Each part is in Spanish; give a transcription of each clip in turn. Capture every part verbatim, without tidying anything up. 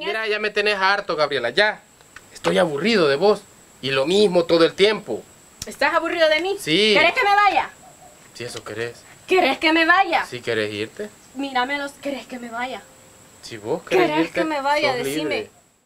Mira, ya me tenés harto, Gabriela, ya. Estoy aburrido de vos. Y lo mismo todo el tiempo. ¿Estás aburrido de mí? Sí. ¿Querés que me vaya? Si eso querés. ¿Querés que me vaya? Si querés irte. Míramelos, ¿querés que me vaya? Si vos querés ¿Querés irte, que me vaya? sos Decime. libre.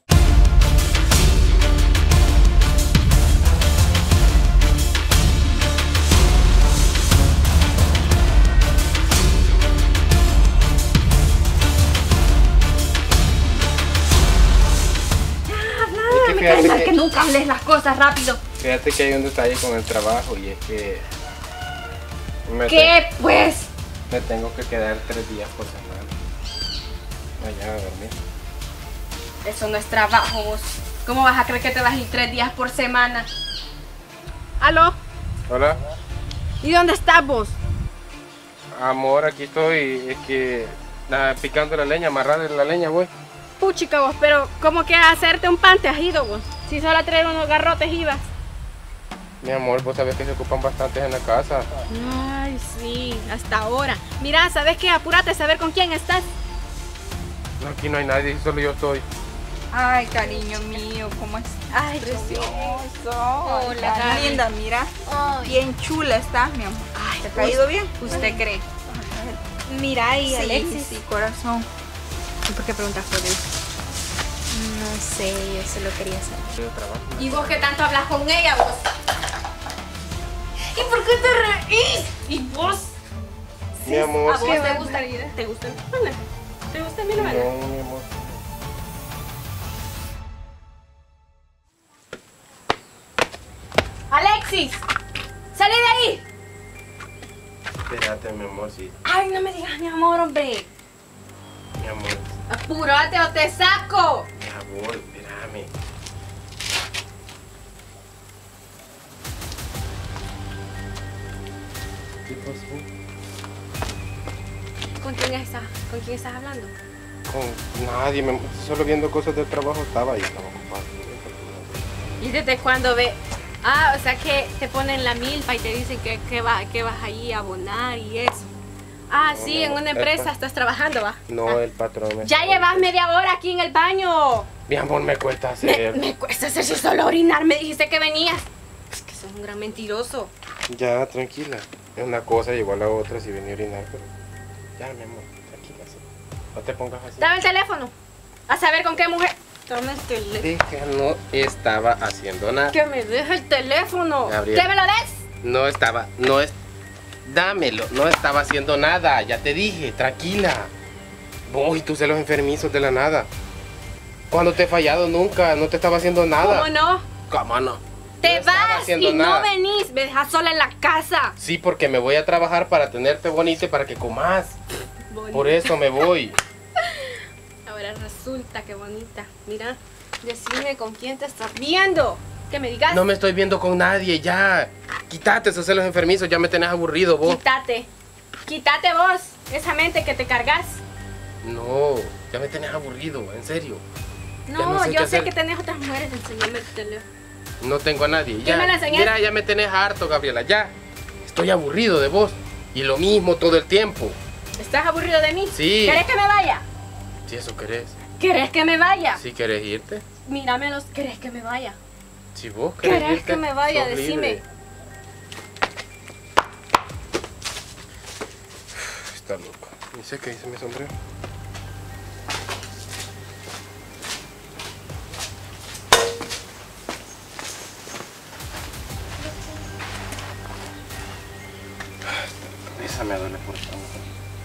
Me cae mal que nunca hables las cosas rápido. Fíjate que hay un detalle con el trabajo y es que... Me ¿Qué pues? te- Me tengo que quedar tres días por semana. Allá a dormir. Eso no es trabajo, vos. ¿Cómo vas a creer que te vas a ir tres días por semana? ¿Aló? Hola. ¿Y dónde estás vos? Amor, aquí estoy. Es que... ah, picando la leña, amarrando la leña, voy. Puchica vos, pero ¿cómo que a hacerte un pan te has ido vos? Si solo a traer unos garrotes ibas. Mi amor, vos sabés que se ocupan bastantes en la casa. Ay, sí, hasta ahora. Mira, ¿sabes qué? Apúrate a saber con quién estás. No, aquí no hay nadie, solo yo estoy. Ay, cariño mío, ¿cómo estás? Ay, Precioso. Hola, Tan Gaby. linda, mira. Ay. Bien chula estás, mi amor. Ay, ¿Te ha caído bien? ¿Usted cree? Mira, y Sí, Alexis. sí, corazón. ¿Y por qué preguntas por él? No sé, yo solo quería saber. Yo trabajo. ¿Y vos qué tanto hablas con ella, vos? ¿Y por qué te reís? ¿Y vos? Mi amor, ¿A sí. vos te gusta? ¿Te gusta? Hola. ¿Te gusta mi hermana? No, mi amor. ¡Alexis! ¡Salí de ahí! Espérate, mi amor, sí. Ay, no me digas mi amor, hombre. Mi amor, Apúrate o te saco. mi amor, espérame. ¿Qué pasó? ¿Con quién estás? ¿Con quién estás hablando? Con nadie, mi amor. Solo viendo cosas del trabajo estaba y estaba ocupado. ¿Y desde cuándo ve? Ah, o sea que te ponen la milpa y te dicen que, que, va, que vas ahí a abonar y eso. Ah, No, sí, mi en amor, una el empresa pa- estás trabajando, va. No, Ah. el patrón me... Ya llevas media hora aquí en el baño. Mi amor, me cuesta Me, hacer. me cuesta hacer si solo orinar. Me dijiste que venías. Es que sos un gran mentiroso. Ya, tranquila. Es una cosa y igual a la otra si venía a orinar, pero... Ya, mi amor, tranquila, sí. No te pongas así. Dame el teléfono. A saber con qué mujer. Dame el teléfono. Deja, no estaba haciendo nada. Que me deje el teléfono. Gabriel. ¿Que me lo des? No estaba, no es... Dámelo, no estaba haciendo nada, ya te dije, tranquila. Vos y tus celos enfermizos de la nada. Cuando te he fallado nunca, no te estaba haciendo nada. ¿Cómo no? ¿Cómo no? Te No estaba vas haciendo y nada. no venís. Me dejas sola en la casa. Sí, porque me voy a trabajar para tenerte bonita y para que comas. Por eso me voy. Ahora resulta que bonita. Mira, decime con quién te estás viendo. Que me digas. No me estoy viendo con nadie, ya. Quítate esos celos enfermizos, ya me tenés aburrido vos. Quítate. Quítate vos. Esa mente que te cargas. No, ya me tenés aburrido, en serio. Ya No, no sé yo qué sé hacer. que tenés otras mujeres. Enséñame tu teléfono. No tengo a nadie. ¿Quién Ya. me la enseñaste? Mira, ya me tenés harto, Gabriela, ya. Estoy aburrido de vos. Y lo mismo todo el tiempo. ¿Estás aburrido de mí? Sí. ¿Querés que me vaya? Si eso querés. ¿Querés que me vaya? Si querés irte. Míramelos. ¿Querés que me vaya? Si vos querés ¿Querés irte, que me vaya? sos Decime. libre. Está loco. Ni sé qué dice mi sombrero. Esa me duele por esta mujer.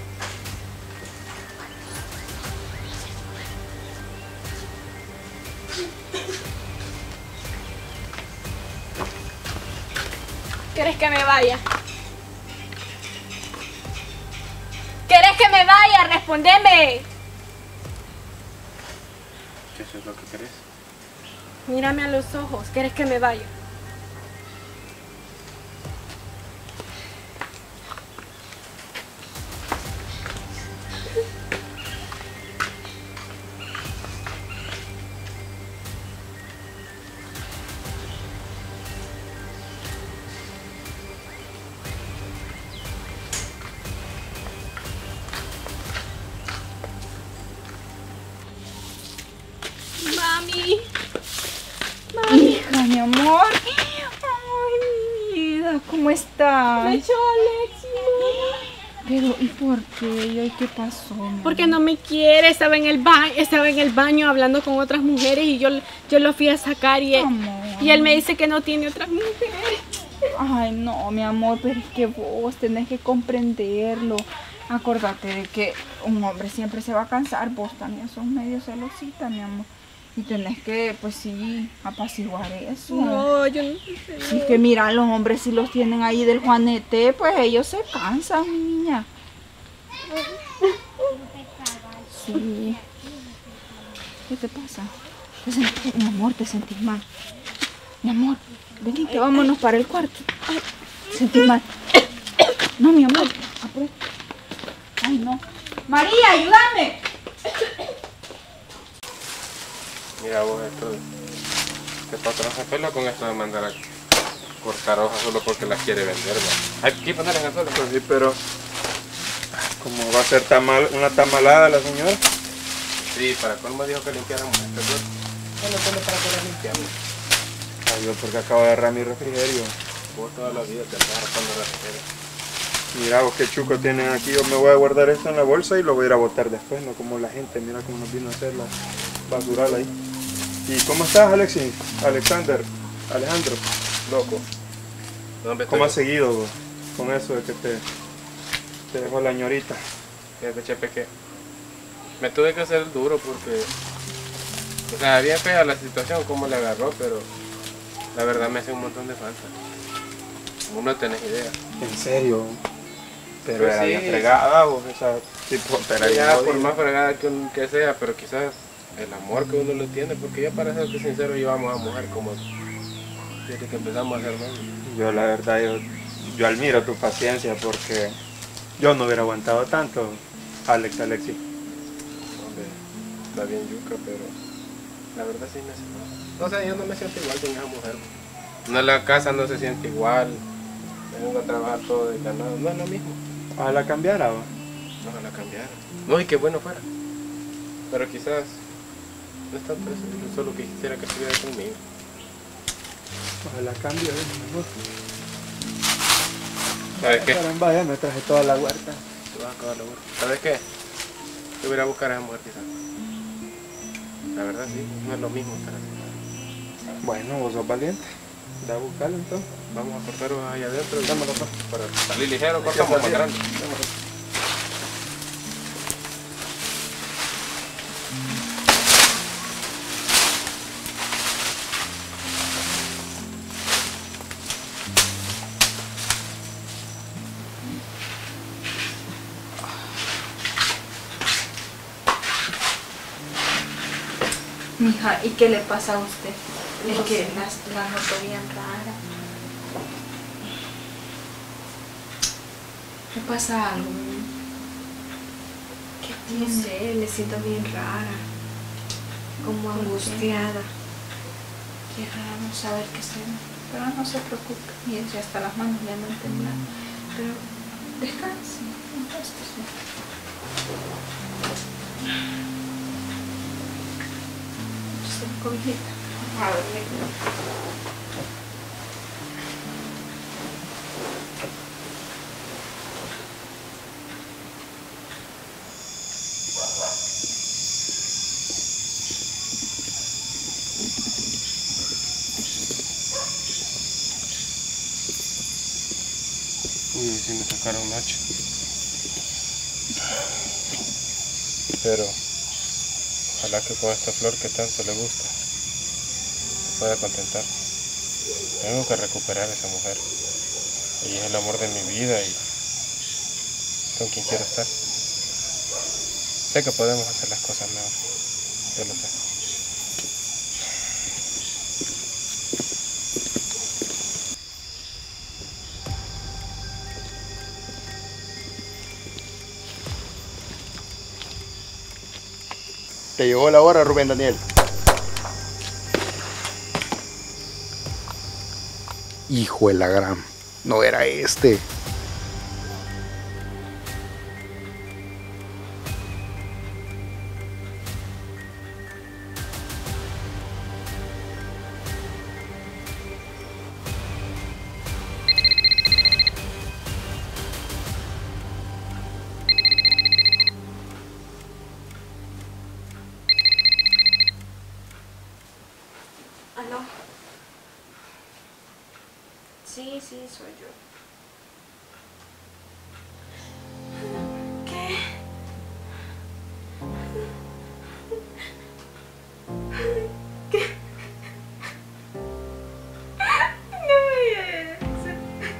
¿Querés que me vaya? ¿Querés que me vaya? Respondeme. ¿Qué eso es lo que querés? Mírame a los ojos. ¿Querés que me vaya? Mami. Hija, mi amor. Ay, mi vida, ¿cómo estás? Me echó Alexi. Pero, ¿y por qué? ¿Y qué pasó? Mami? Porque no me quiere, estaba en el baño, estaba en el baño hablando con otras mujeres y yo, yo lo fui a sacar y él, Amor. y él me dice que no tiene otras mujeres. Ay, no, mi amor, pero es que vos tenés que comprenderlo. Acordate de que un hombre siempre se va a cansar. Vos también sos medio celosita, mi amor. Y tenés que, pues sí, apaciguar eso. No, yo no sé. Si es que mira, los hombres si los tienen ahí del Juanete, pues ellos se cansan, mi niña. Sí. ¿Qué te pasa? ¿Te sentís, mi amor, te sentís mal? Mi amor, venite, vámonos para el cuarto. Ay, ¿te sentís mal? No, mi amor. Apure. Ay, no. María, ayúdame. Mira vos, esto, este patrón se pela con esto de mandar a cortar hojas solo porque las quiere vender, ¿no? Hay que ponerlas en el suelo. Pues sí, pero ¿cómo va a ser tamal, una tamalada la señora? Sí, para colmo dijo que limpiáramos este cuerpo. Bueno, solo para poder limpiarlo. Ay, yo porque acabo de agarrar mi refrigerio. Vos toda la vida te vas arrastrando la refrigerio. Mira vos qué chuco tienen aquí. Yo me voy a guardar esto en la bolsa y lo voy a ir a botar después, no como la gente. Mira cómo nos vino a hacer la basural ahí. ¿Y cómo estás, Alexis? Alexander, Alejandro, loco. No, hombre, ¿Cómo has estoy- seguido vos con eso de que te, te dejó la ñorita? Fíjate, Chepe, que me tuve que hacer duro porque, o sea, bien fea la situación, cómo le agarró, pero la verdad me hace un montón de falta. Vos no tenés idea. ¿En serio? Pero Pues era sí. bien fregada vos, esa tipotera ahí. Ya, por más fregada que, un- que sea, pero quizás el amor que uno le tiene, porque ya para serte sincero, llevamos a mujer como desde que empezamos a ser novios. Yo la verdad, yo, yo admiro tu paciencia porque yo no hubiera aguantado tanto, Alex, Alexi. Hombre, está bien yuca, pero la verdad sí me hace mal. O sea, yo no me siento igual con esa mujer. No, en la casa no se siente igual. Me vengo a trabajar todo de ganado. No es lo mismo. Ojalá cambiara, ¿va? Ojalá cambiara. No, y qué bueno fuera. Pero quizás no es tanto eso. Yo solo que quisiera que estuviera conmigo. Ojalá cambie, ¿eh? Mejor. ¿Sabes qué? Caramba, ya me traje toda la huerta. Te vas a acabar la vuelta. ¿Sabes qué? Yo voy a ir a buscar a esa mujer quizás. La verdad sí, no es lo mismo estar así. Bueno, vos sos valiente. Da a buscarlo entonces. Vamos a cortar hojas allá adentro y Dámelo, pues. para salir ligero, cortamos más salir. grande. Mija, ¿y qué le pasa a usted? Es que las la noto bien rara. ¿Me pasa algo? ¿Qué No tiene? sé, me siento bien rara. Como angustiada. Qué raro saber qué será. Pero no se preocupe. Mire, ya hasta las manos le andan temblando. Pero descanse. Acuéstese. Échese la cobijita. A dormir. Uy, sí me sacaron noche. Pero ojalá que con esta flor que tanto le gusta se pueda contentar. Tengo que recuperar a esa mujer. Ella es el amor de mi vida y con quien quiero estar. Sé que podemos hacer las cosas mejor. Yo lo sé. Te llegó la hora, Rubén Daniel. Hijo de la gran. No era este. Aló. Sí, sí, soy yo. ¿Qué? ¿Qué? No me digas eso.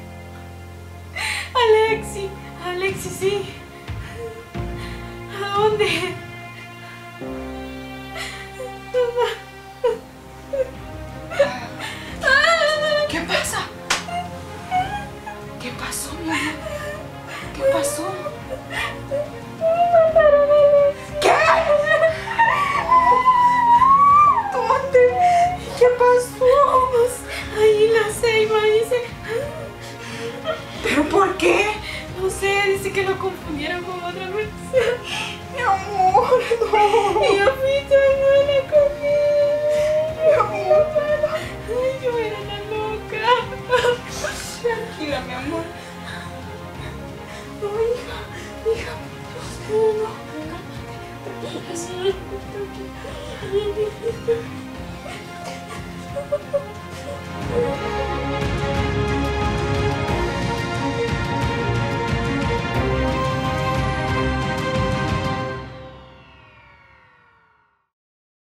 Alexi, Alexi, sí. ¿A dónde? ¿Qué pasa? ¿Qué pasó, mi amor? ¿Qué pasó? ¿Qué? ¿Dónde? ¿Qué pasó? Ahí en la ceiba dice. ¿Pero por qué? No sé, dice que lo confundieron con otra persona. Mi amor, no. Y yo fui tu hermana conmigo. Mi amor, ay, yo era la loca. Tranquila, mi amor. No, hija, hija, no, no, no, cálmate. Tranquila, sí.